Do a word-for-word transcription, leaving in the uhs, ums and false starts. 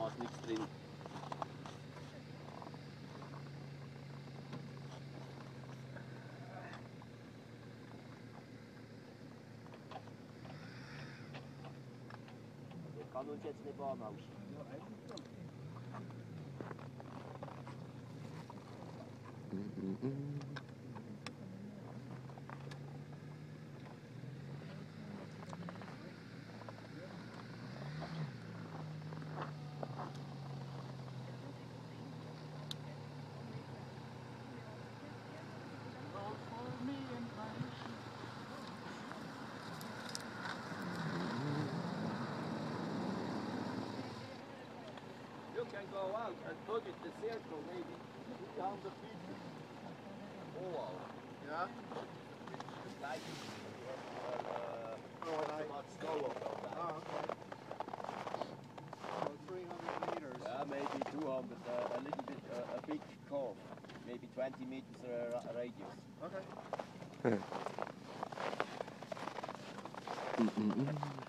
fast nichts drin. Der kann uns jetzt nicht warm ausschieben. You can go out and put it the circle maybe down the feet. Oh wow. Yeah? Like uh, oh, not snow on that. Oh, okay. So three hundred meters. Yeah, maybe two hundred, uh, a little bit, uh, a big curve. Maybe twenty meters uh, radius. Okay. Mm-mm-mm.